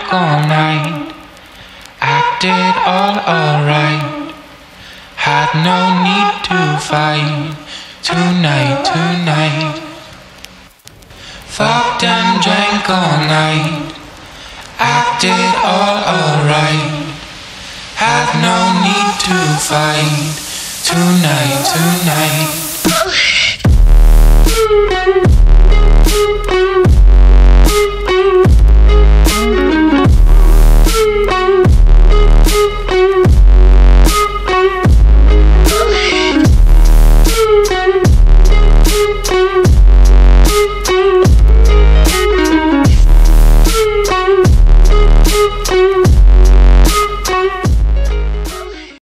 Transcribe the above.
all night. Acted all alright. Had no need to fight. Tonight. Fucked and drank all night. Acted all alright. Had no need to fight. Tonight.